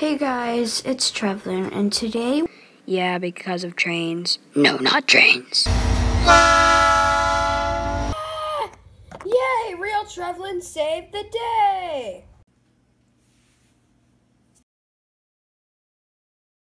Hey guys, it's Trevlin, and today... Yeah, because of trains. No, not trains. Yay! Real Trevlin saved the day!